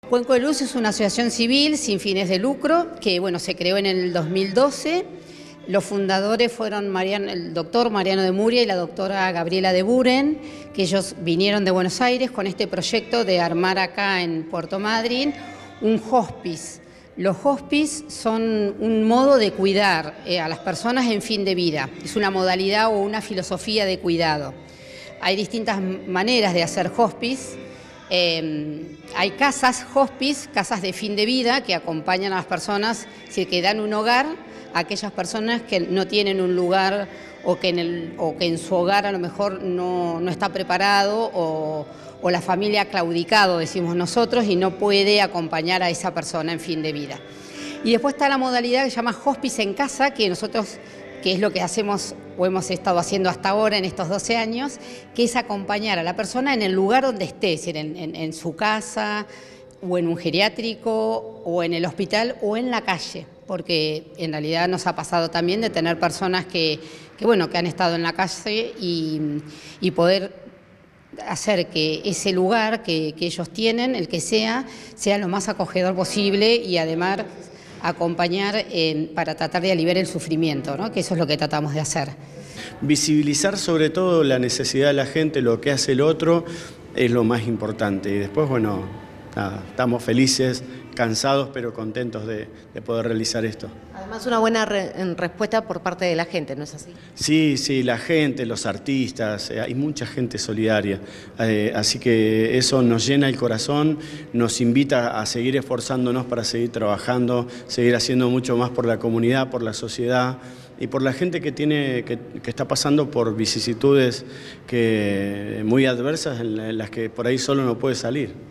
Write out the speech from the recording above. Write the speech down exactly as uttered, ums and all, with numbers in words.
Cuenco de Luz es una asociación civil sin fines de lucro que bueno, se creó en el dos mil doce. Los fundadores fueron Mariano, el doctor Mariano de Muria y la doctora Gabriela de Buren, que ellos vinieron de Buenos Aires con este proyecto de armar acá en Puerto Madryn un hospice. Los hospice son un modo de cuidar eh, a las personas en fin de vida. Es una modalidad o una filosofía de cuidado. Hay distintas maneras de hacer hospice. Eh, hay casas hospice, casas de fin de vida, que acompañan a las personas, es decir, que dan un hogar a aquellas personas que no tienen un lugar o que en, el, o que en su hogar a lo mejor no, no está preparado o, o la familia ha claudicado, decimos nosotros, y no puede acompañar a esa persona en fin de vida. Y después está la modalidad que se llama hospice en casa, que nosotros, que es lo que hacemos o hemos estado haciendo hasta ahora en estos doce años, que es acompañar a la persona en el lugar donde esté, es decir, en, en, en su casa, o en un geriátrico, o en el hospital, o en la calle, porque en realidad nos ha pasado también de tener personas que, que, bueno, que han estado en la calle y, y poder hacer que ese lugar que, que ellos tienen, el que sea, sea lo más acogedor posible y además acompañar eh, para tratar de aliviar el sufrimiento, ¿no? Que eso es lo que tratamos de hacer. Visibilizar sobre todo la necesidad de la gente, lo que hace el otro, es lo más importante. Y después, bueno, nada, estamos felices, cansados, pero contentos de, de poder realizar esto. Además, una buena re respuesta por parte de la gente, ¿no es así? Sí, sí, la gente, los artistas, eh, hay mucha gente solidaria, eh, así que eso nos llena el corazón, nos invita a seguir esforzándonos para seguir trabajando, seguir haciendo mucho más por la comunidad, por la sociedad y por la gente que, tiene, que, que está pasando por vicisitudes que, muy adversas en las que por ahí solo no puede salir.